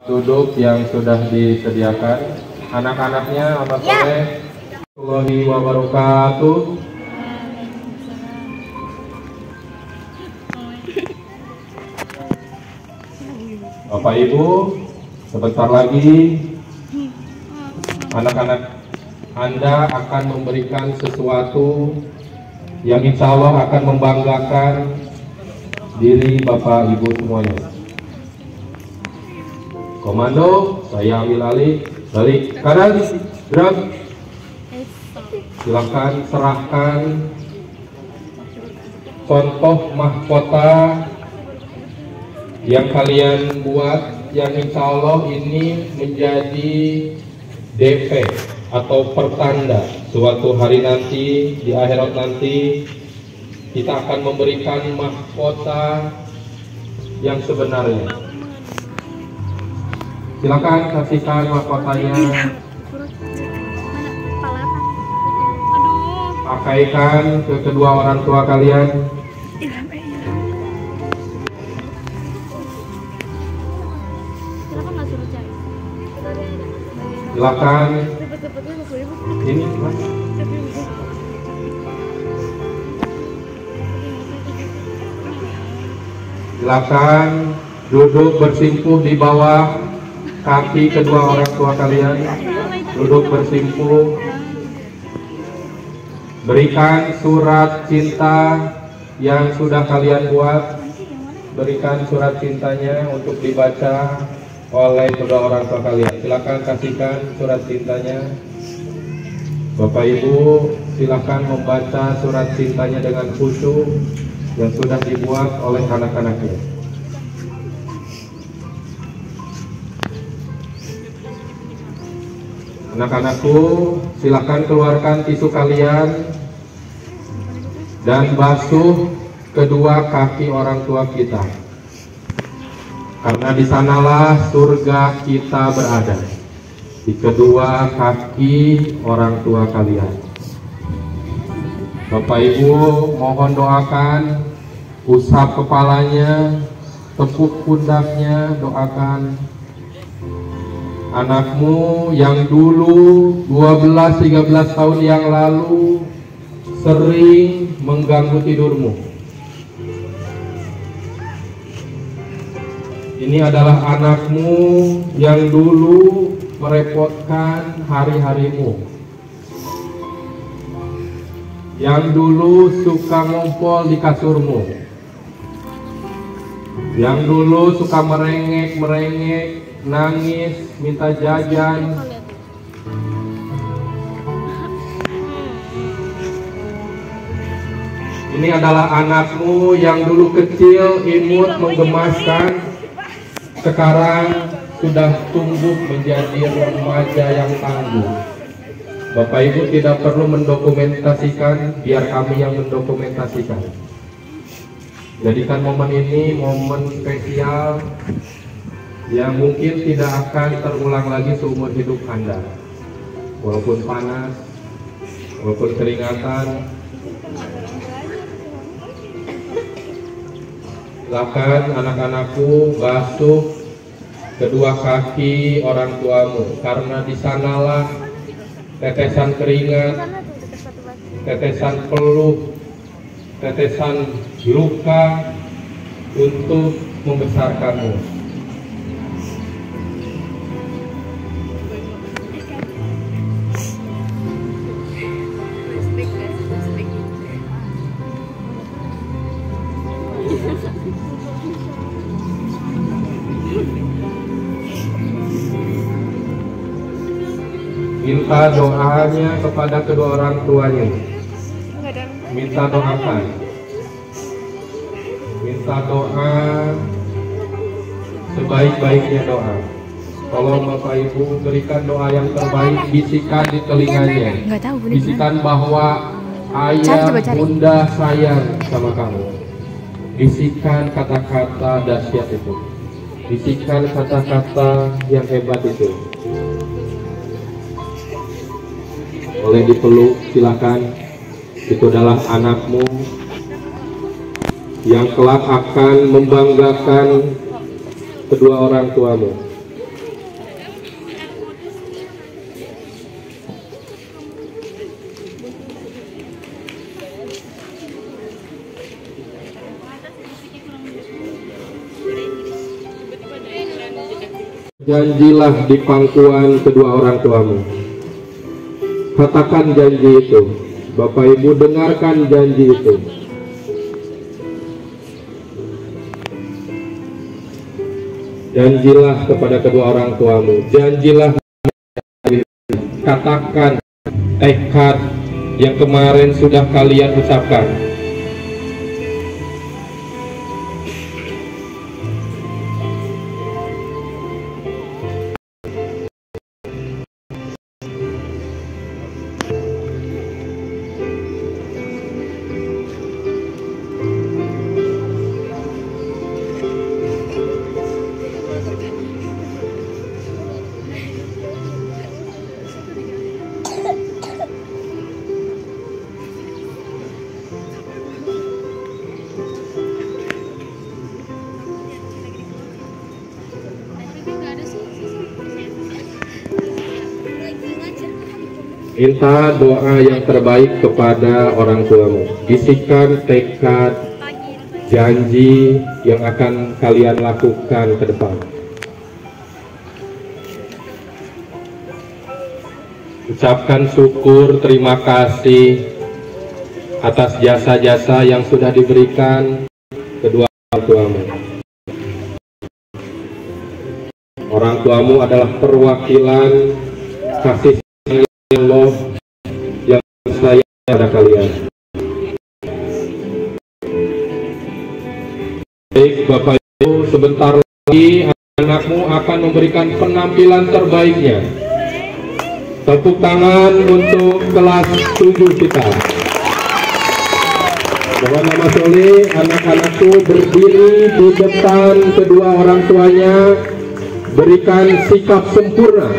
duduk yang sudah disediakan. Anak-anaknya selamat sore. Warahmatullahi wabarakatuh. Bapak Ibu, sebentar lagi anak-anak Anda akan memberikan sesuatu yang insya Allah akan membanggakan diri Bapak Ibu semuanya. Komando, saya ambil alih. Balik kanan, gerak. Silakan serahkan contoh mahkota yang kalian buat, yang insya Allah ini menjadi DP atau pertanda suatu hari nanti di akhirat nanti kita akan memberikan mahkota yang sebenarnya. Silakan kasihkan mahkotanya, pakaikan ke kedua orang tua kalian. Silakan ini Mas. Silakan duduk bersimpuh di bawah kaki kedua orang tua kalian. Duduk bersimpuh. Berikan surat cinta yang sudah kalian buat. Berikan surat cintanya untuk dibaca oleh kedua orang tua kalian. Silakan kasihkan surat cintanya. Bapak Ibu, silakan membaca surat cintanya dengan khusyuk yang sudah dibuat oleh anak-anaknya. Anak-anakku, silakan keluarkan tisu kalian dan basuh kedua kaki orang tua kita. Karena di sanalah surga kita berada, di kedua kaki orang tua kalian. Bapak Ibu, mohon doakan, usap kepalanya, tepuk pundaknya, doakan. Anakmu yang dulu 12-13 tahun yang lalu sering mengganggu tidurmu, ini adalah anakmu yang dulu merepotkan hari-harimu, yang dulu suka ngompol di kasurmu, yang dulu suka merengek-merengek, nangis, minta jajan. Ini adalah anakmu yang dulu kecil, imut, menggemaskan, sekarang sudah tumbuh menjadi remaja yang tangguh. Bapak Ibu tidak perlu mendokumentasikan, biar kami yang mendokumentasikan. Jadikan momen ini momen spesial yang mungkin tidak akan terulang lagi seumur hidup Anda. Walaupun panas, walaupun keringatan, silakan anak-anakku basuh kedua kaki orang tuamu, karena di sanalah tetesan keringat, tetesan peluh, tetesan luka untuk membesarkanmu. Minta doanya kepada kedua orang tuanya. Minta doakan. Minta doa sebaik-baiknya doa. Tolong Bapak Ibu berikan doa yang terbaik, bisikan di telinganya. Bisikan bahwa ayah, bunda sayang sama kamu. Bisikan kata-kata dahsyat itu. Bisikan kata-kata yang hebat itu. Boleh dipeluk, silakan. Itu adalah anakmu yang kelak akan membanggakan kedua orang tuamu. Janjilah di pangkuan kedua orang tuamu. Katakan janji itu. Bapak Ibu dengarkan janji itu. Janjilah kepada kedua orang tuamu. Janjilah. Katakan tekad yang kemarin sudah kalian ucapkan. Minta doa yang terbaik kepada orang tuamu. Bisikan tekad, janji yang akan kalian lakukan ke depan. Ucapkan syukur, terima kasih atas jasa-jasa yang sudah diberikan kedua orang tuamu. Orang tuamu adalah perwakilan kasih Allah yang sayang pada kalian. Baik Bapak Ibu, sebentar lagi anakmu akan memberikan penampilan terbaiknya. Tepuk tangan untuk kelas 7 kita. Dengan nama Soli, anak-anakku berdiri di depan kedua orang tuanya, berikan sikap sempurna.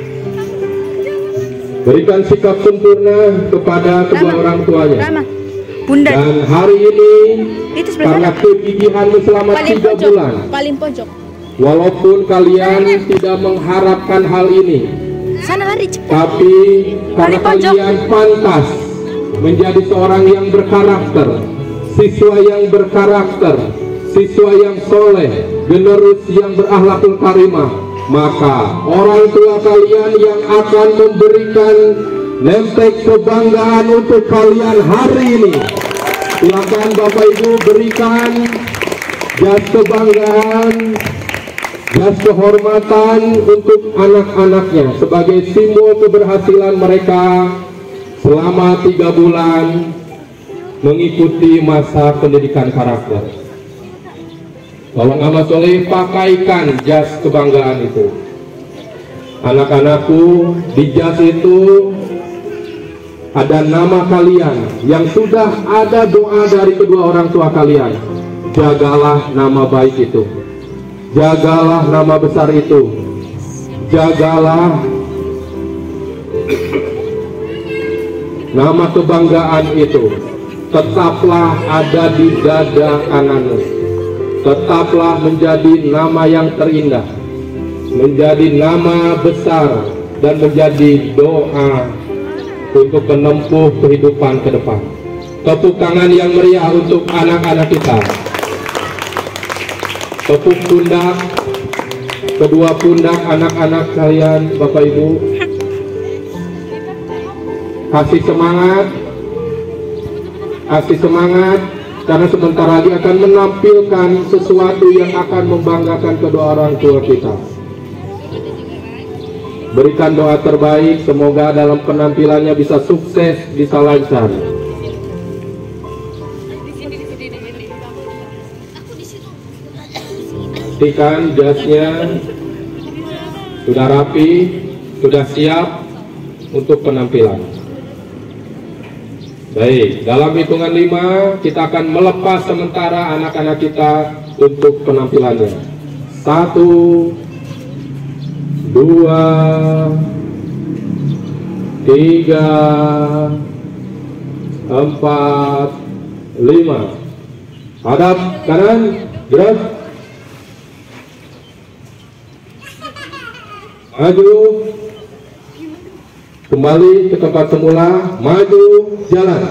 Berikan sikap sempurna kepada kedua orang tuanya. Bunda. Dan hari ini karena kegigihanmu selama 3 bulan, paling pojok. Walaupun kalian tidak mengharapkan hal ini, tapi karena kalian pantas menjadi seorang yang berkarakter, siswa yang berkarakter, siswa yang soleh, generus yang berakhlakul karimah, maka orang tua kalian yang akan memberikan nemtek kebanggaan untuk kalian hari ini. Silakan Bapak Ibu berikan jas kebanggaan, jas kehormatan untuk anak-anaknya sebagai simbol keberhasilan mereka selama 3 bulan mengikuti masa pendidikan karakter. Tolong amat soleh, pakaikan jas kebanggaan itu. Anak-anakku, di jas itu ada nama kalian yang sudah ada doa dari kedua orang tua kalian. Jagalah nama baik itu, jagalah nama besar itu, jagalah nama kebanggaan itu. Tetaplah ada di dada kananmu. Tetaplah menjadi nama yang terindah, menjadi nama besar, dan menjadi doa untuk menempuh kehidupan ke depan. Tepuk tangan yang meriah untuk anak-anak kita. Tepuk pundak, kedua pundak anak-anak kalian, Bapak Ibu. Kasih semangat, kasih semangat. Karena sebentar lagi akan menampilkan sesuatu yang akan membanggakan kedua orang tua kita. Berikan doa terbaik, semoga dalam penampilannya bisa sukses, bisa lancar. Pastikan jasnya sudah rapi, sudah siap untuk penampilan. Baik, dalam hitungan 5 kita akan melepas sementara anak-anak kita untuk penampilannya. 1, 2, 3, 4, 5. Hadap kanan, gerak. Maju. Kembali ke tempat semula, maju, jalan.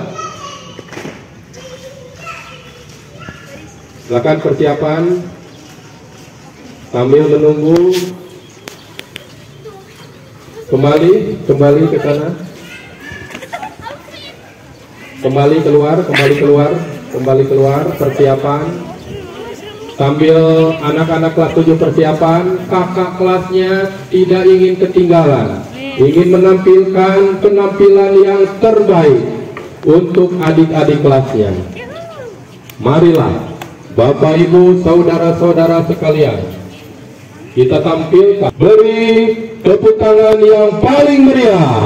Silakan persiapan sambil menunggu Kembali ke sana. Kembali keluar, persiapan. Sambil anak-anak kelas 7 persiapan, kakak kelasnya tidak ingin ketinggalan, ingin menampilkan penampilan yang terbaik untuk adik-adik kelasnya. Marilah Bapak Ibu saudara-saudara sekalian, kita tampilkan, beri tepuk tangan yang paling meriah.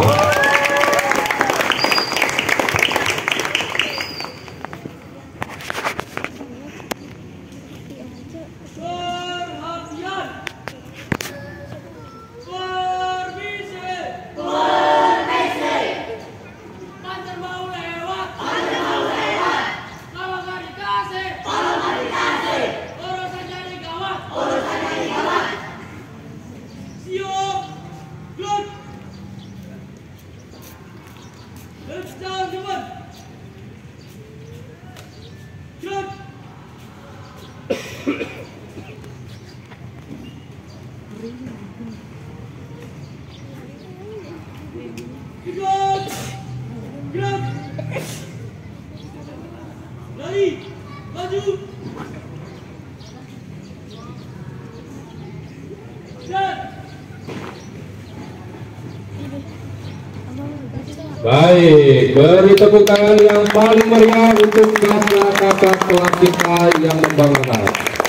Baik, beri tepuk tangan yang paling meriah untuk kakak kelas kita yang membanggakan.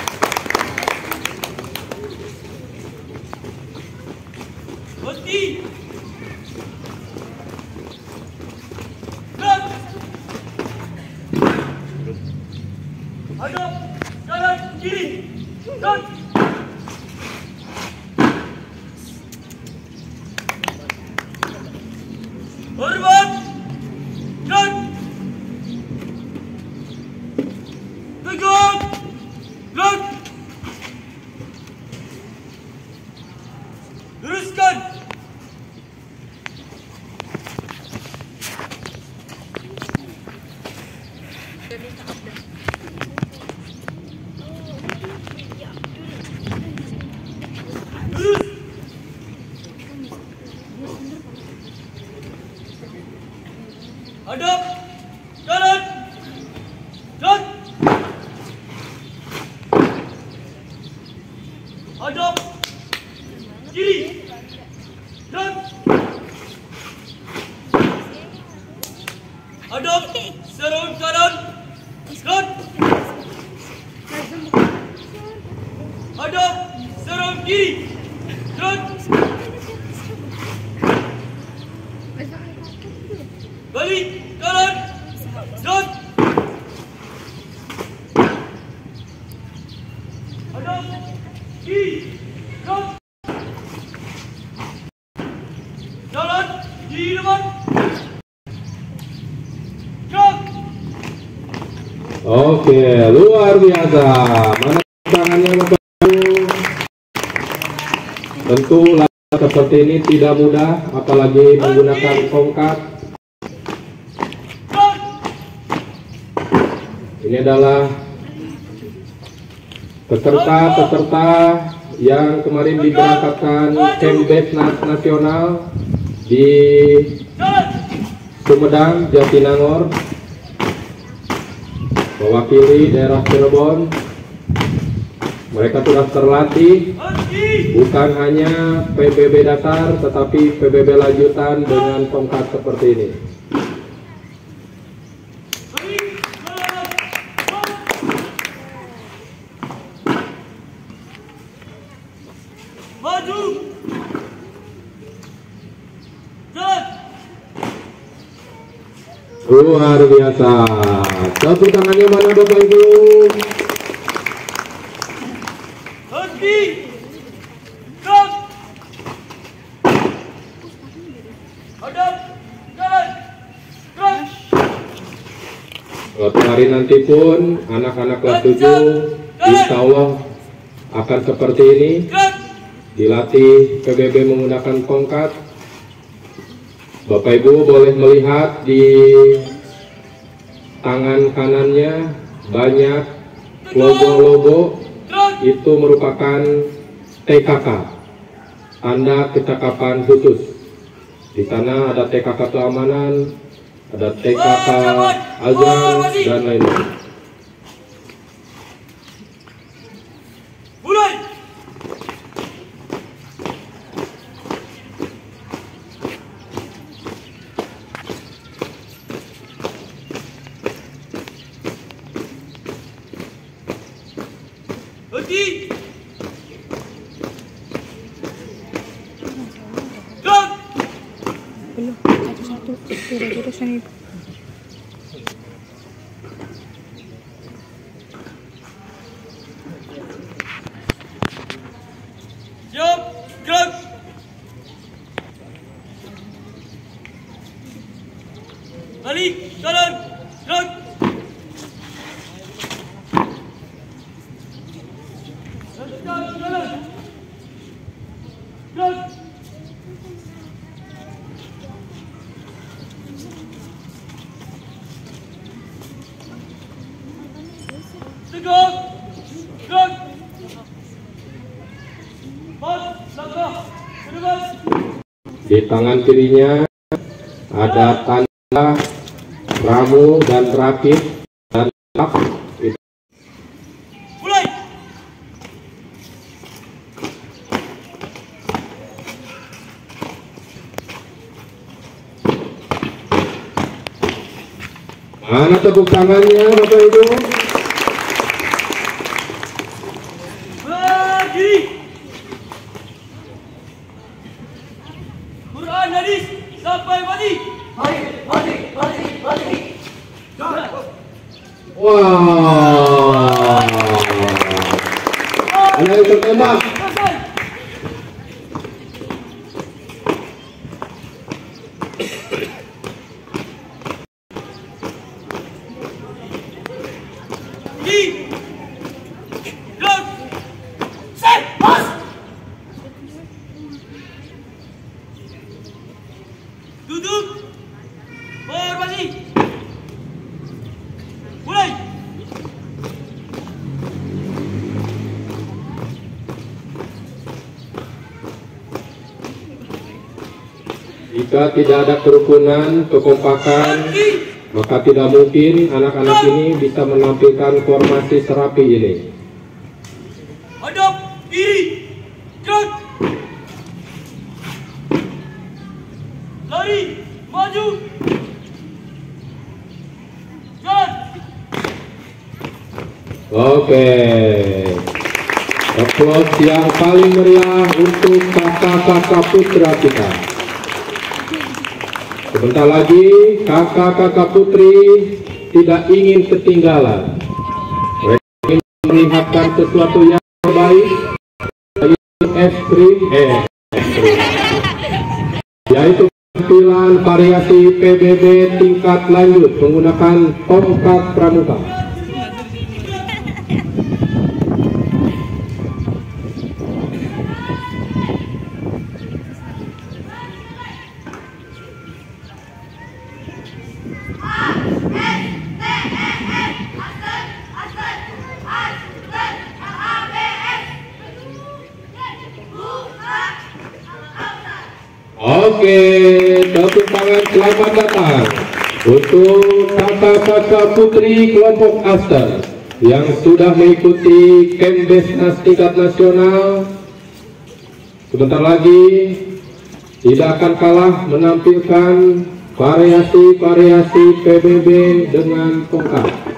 Hadap kanan kiri, dan hormat, dan tegak, dan luruskan. Hadap kanan, dan hadap kiri, dan hadap serong kanan, dan hadap serong kiri, dan balik kanan, dan hadap kiri, dan jalan di depan, gerak. Oke, luar biasa. Mana tangannya Bapak Ibu? Tentu latihan seperti ini tidak mudah, apalagi menggunakan tongkat. Ini adalah peserta yang kemarin diberangkatkan Kembes nasional di Sumedang, Jatinangor, mewakili daerah Cirebon. Mereka sudah terlatih bukan hanya PBB dasar, tetapi PBB lanjutan dengan tongkat seperti ini. Maju, jalan. Luar biasa. Tepuk tangannya mana Bapak Ibu? Henti, gerak. Hadap kanan, gerak. Suatu hari nanti pun anak-anak kelas 7 insya Allah akan seperti ini, dilatih PBB menggunakan tongkat. Bapak Ibu boleh melihat di tangan kanannya banyak logo-logo, itu merupakan TKK, tanda kecakapan khusus. Di sana ada TKK keamanan, ada TKK azan dan lainnya. Mulai. Henti. Gerak. Belum, satu-satu. Beda-beda sini. Siap. Gerak. Balik. Jalan. Gerak. Jalan. Gerak. Tegak. Gerak. Pas. Langkah. Ke depan. Di tangan kirinya ada tanda ramu dan rakit dan tak. Mulai. Mana tepuk tangannya Bapak Ibu? Bagi. Quran hadis sampai mati. Wah. Anak itu tembak. Selesai. Di. Gerak. Set. Pas. Duduk. Formasi. Mulai. Jika tidak ada kerukunan, kekompakan, Henti. maka tidak mungkin anak-anak ini bisa menampilkan formasi serapi ini. Hadap kiri. Gerak. Lari. Maju. Jalan. Oke. Aplaus yang paling meriah untuk kakak-kakak putra kita. Sebentar lagi kakak-kakak putri tidak ingin ketinggalan. Mereka ingin melihatkan sesuatu yang terbaik, ekstrim, yaitu tampilan variasi PBB tingkat lanjut menggunakan tongkat pramuka. Oke, tepuk tangan selamat datang untuk kakak-kakak putri kelompok Aster yang sudah mengikuti Kembesnas tingkat nasional. Sebentar lagi tidak akan kalah menampilkan variasi-variasi PBB dengan tongkat.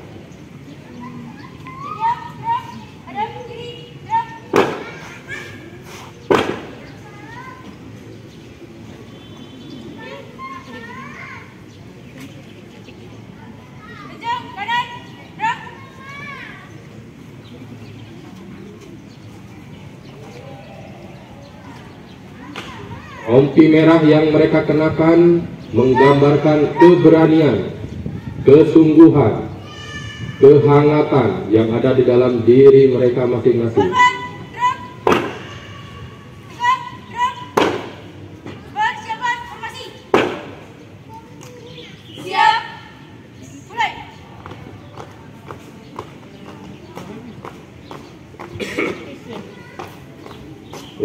Rompi merah yang mereka kenakan menggambarkan keberanian, kesungguhan, kehangatan yang ada di dalam diri mereka masing-masing.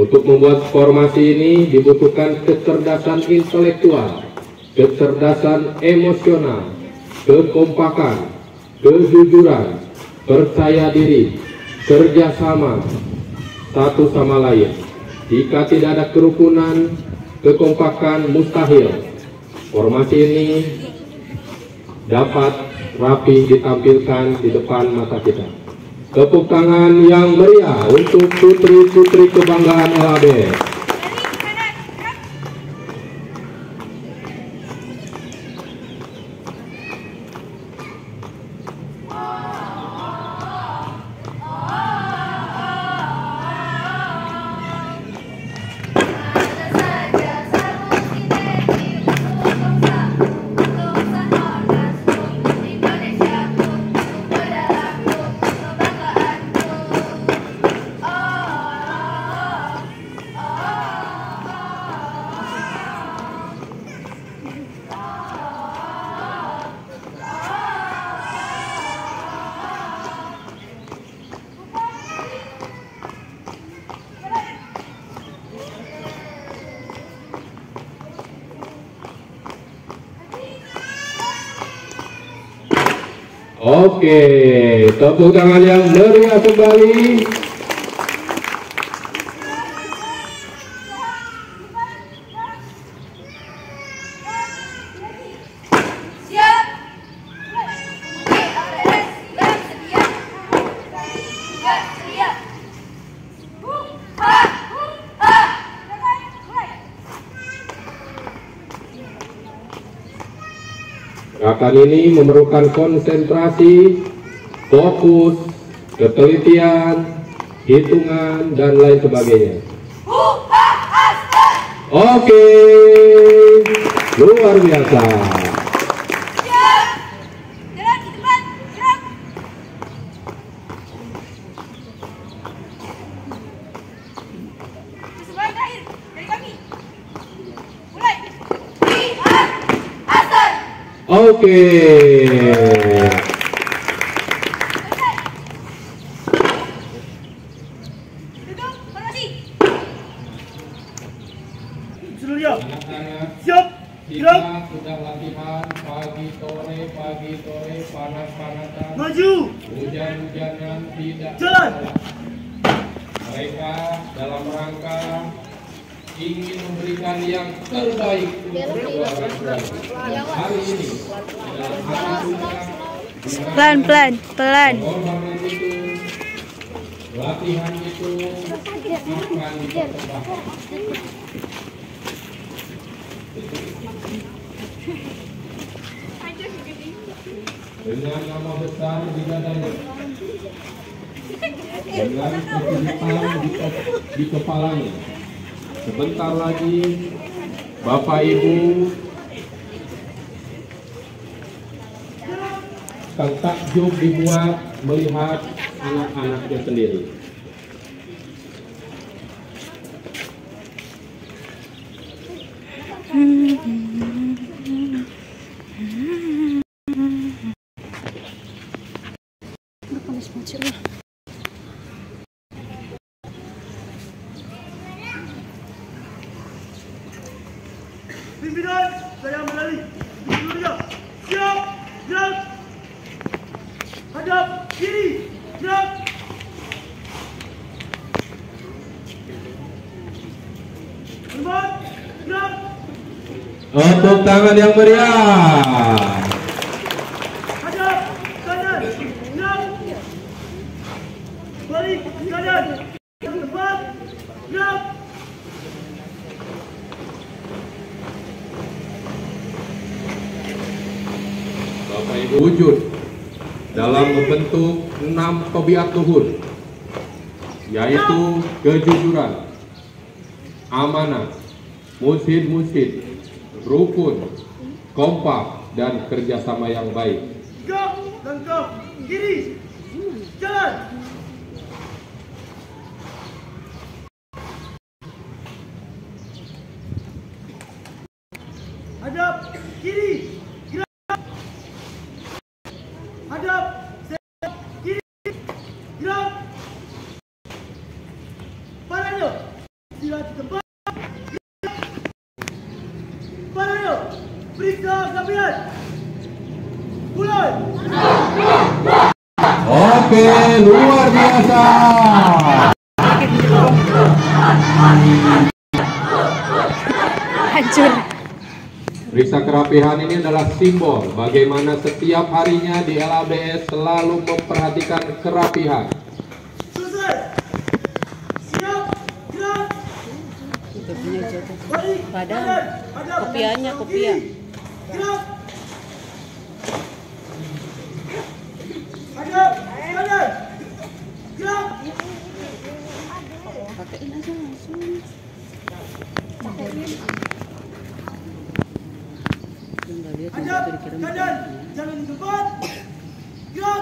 Untuk membuat formasi ini dibutuhkan kecerdasan intelektual, kecerdasan emosional, kekompakan, kejujuran, percaya diri, kerjasama satu sama lain. Jika tidak ada kerukunan, kekompakan mustahil. Formasi ini dapat rapi ditampilkan di depan mata kita. Tepuk tangan yang meriah untuk putri-putri kebanggaan LHB. Oke, tepuk tangan yang meriah kembali. Gerakan ini memerlukan konsentrasi, fokus, ketelitian, hitungan, dan lain sebagainya. Oke, luar biasa. Oke. Siap. Kita sudah latihan pagi sore, panas-panasan, Maju. hujan-hujanan, tidak Jalan. Mereka dalam rangka ingin memberikan yang terbaik untuk kedua orang tua. Hari ini dalam hati kita Pelan. pengorbanan itu, latihan itu akan dipersembahkan. Dengan nama besar di dadanya, dengan kesulitan di kepalanya. Sebentar lagi Bapak Ibu akan takjub dibuat melihat anak-anaknya sendiri. Pimpinan, saya berlari. Siap. Gerak. Hadap kiri. Gerak. Hormat. Gerak. Tepuk tangan yang meriah. Hadap kanan. Gerak. Balik kanan. Hormat. Gerak. Bapak Ibu wujud dalam membentuk 6 tabiat luhur, yaitu kejujuran, amanah, musid, rukun, kompak, dan kerjasama yang baik. Tegak, langkah kiri. Jalan. Hadap kiri. Gerak. Hadap kiri. Gerak. Parade. Sudah di tempat. Parayo, periksa kalian. Mulai. Oke, luar biasa. Hancur. Periksa kerapihan ini adalah simbol bagaimana setiap harinya di LABS selalu memperhatikan kerapihan. Selesai. Siap. Gerak. Itu punya jatuh. Balik. Padahal Kanan. Hadap. kopiannya kopiah. Gerak. Hadap. Kanan. Gerak. Pakein aja langsung. Enggak lihat Hadap. itu dikirim. Kanan. Jangan di tempat. Gerak.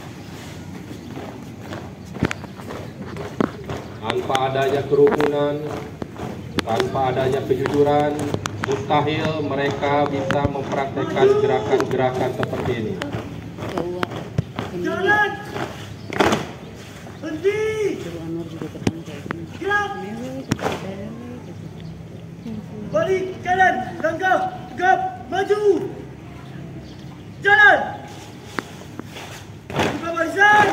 Tanpa adanya kerukunan, tanpa adanya kejujuran, mustahil mereka bisa mempraktekkan gerakan-gerakan seperti ini. Keluar. Jalan. Henti. Suruh Anwar juga ketemu kayak gini. Gerak. Mewe, Balik kanan. Langkah. Tegap. Maju. Jalan. Buka barisan.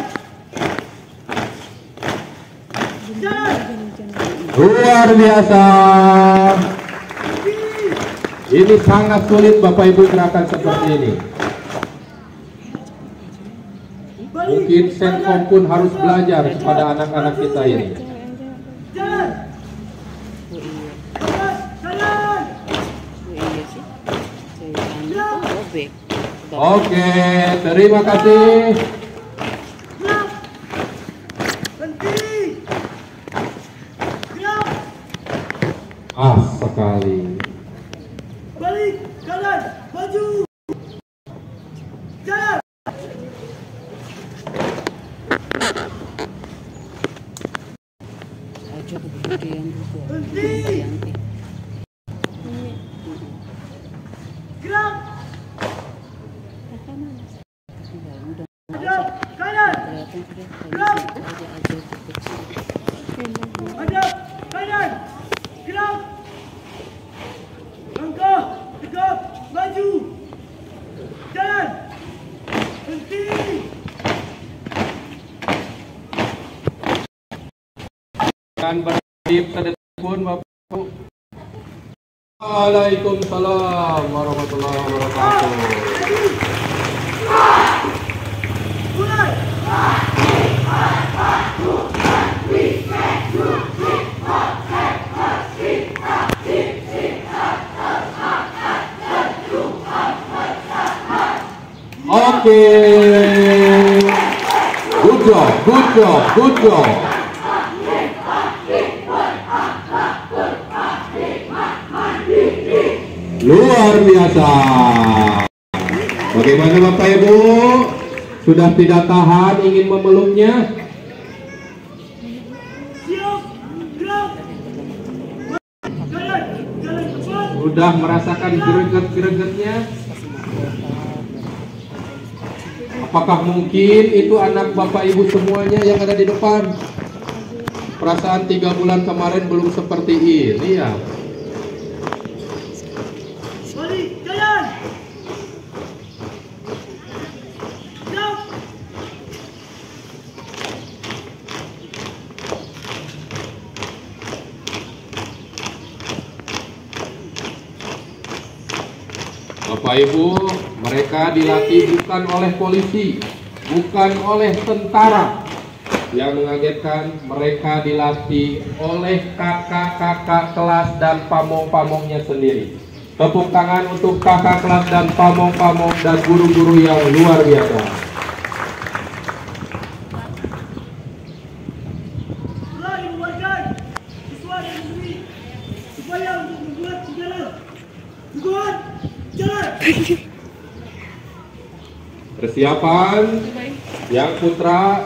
Jalan. Luar biasa. Henti. Ini sangat sulit Bapak Ibu gerakan seperti ini. Balik. Mungkin Senkom pun harus belajar kepada anak-anak kita ini. Jalan. Oh iya. Lepas. Jalan. Oh iya sih. Ceritanya tuh robek. Oke, terima kasih. Gerak. Henti. Gerak. Sekali. Balik kanan. Maju. Jalan. Aja kemudian juga. Henti. Yanti. Gerak. Ya udah. Hadap. Kanan. Kelihatan sudah kayak gitu aja kecil. Hadap. Kanan. Gerak. Langkah. Tegap. Maju. Jalan. Henti. Dan berdip sedetik pun Bapak Ibu. Waalaikumsalam warahmatullahi wabarakatuh. Mulai. Oke. Good job, good job, good job. Luar biasa. Bagaimana Bapak Ibu? Sudah tidak tahan ingin memeluknya? Siap. Gerak. Kanan. Jalan cepat. Sudah merasakan greget-gregetnya? Apakah mungkin itu anak Bapak Ibu semuanya yang ada di depan? Perasaan 3 bulan kemarin belum seperti ini ya. Balik. Jalan. Gerak. Bapak Ibu, mereka dilatih bukan oleh polisi, bukan oleh tentara. Yang mengagetkan, mereka dilatih oleh kakak-kakak kelas dan pamong-pamongnya sendiri. Tepuk tangan untuk kakak kelas dan pamong-pamong dan guru-guru yang luar biasa. Telah dibubarkan siswa dan siswi supaya untuk membuat sejarah. Dukungan. Jalan. Persiapan yang putra,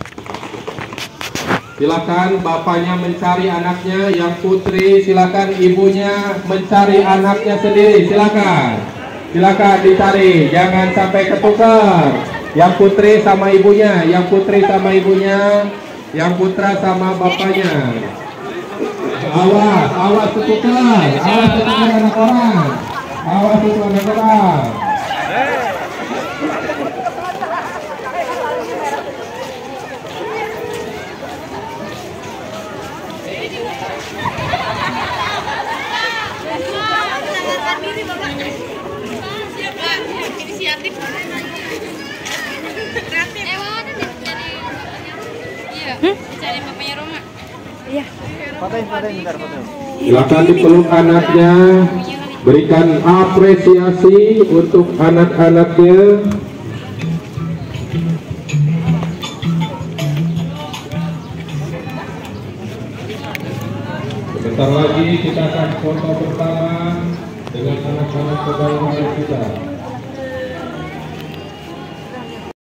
silakan bapaknya mencari anaknya. Yang putri silakan ibunya mencari anaknya sendiri. Silakan dicari, jangan sampai ketukar. Yang putri sama ibunya, yang putri sama ibunya, yang putra sama bapaknya. Awas tutukan, anak orang. Awas itu anak orang. Inisiatif. Kreatif. Iya, cari papanya Roma. Iya. Fotoin bentar, fotoin. Silakan dipeluk anaknya, berikan apresiasi untuk anak-anaknya. Sebentar lagi kita akan foto bersama dengan anak-anak pegawai kita.